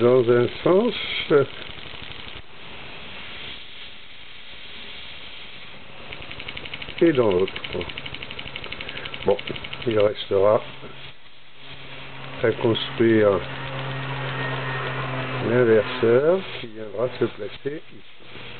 dans un sens et dans l'autre. Bon, il restera à construire l'inverseur qui viendra se placer ici.